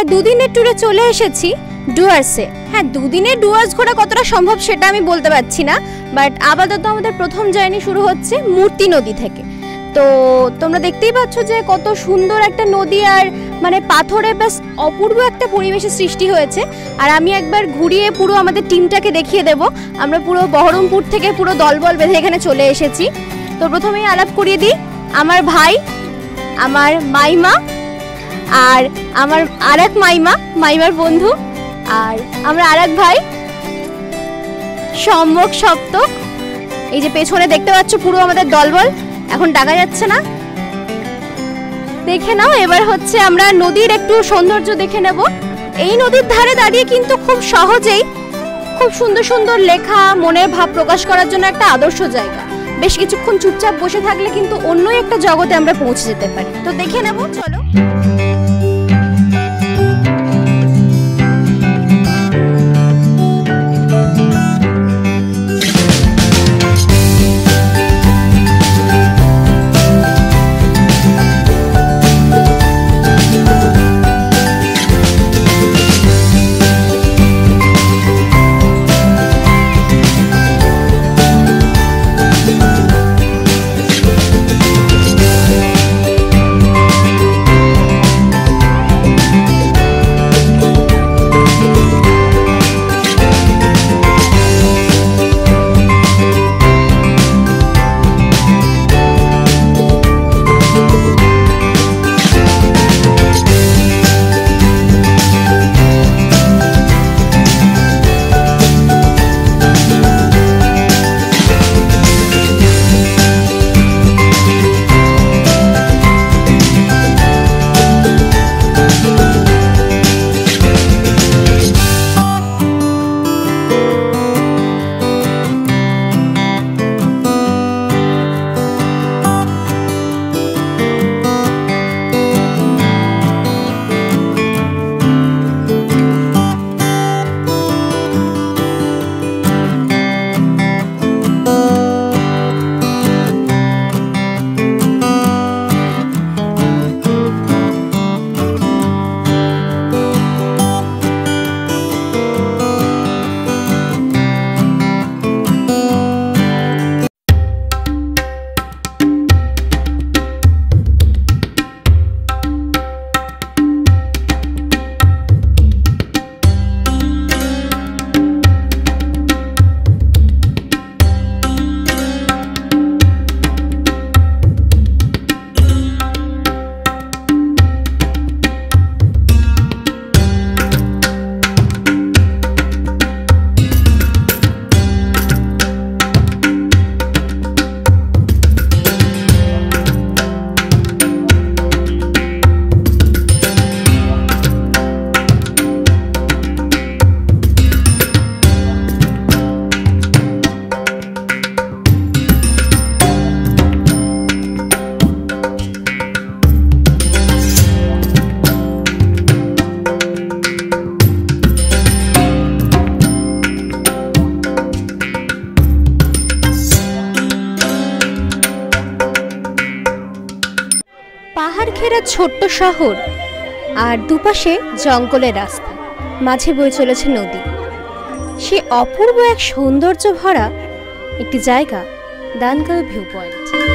দুদিনের ট্যুরে চলে এসেছি ডুয়ার্সে। হ্যাঁ, দুদিনে ডুয়ার্স ঘোরা কতটা সম্ভব সেটা আমি বলতে পারছি না, বাট আপাতত আমাদের প্রথম জার্নি শুরু হচ্ছে মূর্তি নদী থেকে। তো তোমরা দেখতেই পাচ্ছ যে কত সুন্দর একটা নদী, আর মানে পাথরে বেশ অপূর্ব একটা পরিবেশের সৃষ্টি হয়েছে। আর আমি একবার ঘুরিয়ে পুরো আমাদের টিমটাকে দেখিয়ে দেব। আমরা পুরো বহরমপুর থেকে পুরো দলবল বেঁধে এখানে চলে এসেছি। তো প্রথমেই আলাপ করিয়ে দিই, আমার ভাই, আমার মাইমা, আর আমার আরেক মাইমার বন্ধু, আর আমরা আরেক ভাই সম্যক সপ্তক। এই যে পেছনে দেখতে পাচ্ছ পুরো আমাদের দলবল, এখন ডাকা যাচ্ছে না, দেখে নাও। এবার হচ্ছে আমরা নদীর একটু সৌন্দর্য দেখে নেব। এই নদীর ধারে দাঁড়িয়ে কিন্তু খুব সহজেই খুব সুন্দর সুন্দর লেখা, মনের ভাব প্রকাশ করার জন্য একটা আদর্শ জায়গা। বেশ কিছুক্ষণ চুপচাপ বসে থাকলে কিন্তু অন্য একটা জগতে আমরা পৌঁছে যেতে পারি। তো দেখে নেব, চলো। পাহাড় ঘেরা ছোট্ট শহর, আর দুপাশে জঙ্গলের রাস্তা, মাঝে বয়ে চলেছে নদী। সে অপূর্ব এক সৌন্দর্য ভরা একটি জায়গা, দানগাঁও ভিউ পয়েন্ট।